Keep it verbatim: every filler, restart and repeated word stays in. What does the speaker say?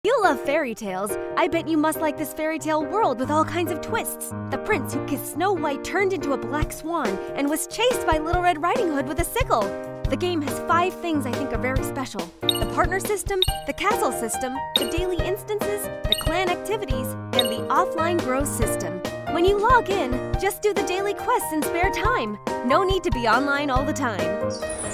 You love fairy tales. I bet you must like this fairy tale world with all kinds of twists. The prince who kissed Snow White turned into a black swan and was chased by Little Red Riding Hood with a sickle. The game has five things I think are very special. The partner system, the castle system, the daily instances, the clan activities, and the offline grow system. When you log in, just do the daily quests in spare time. No need to be online all the time.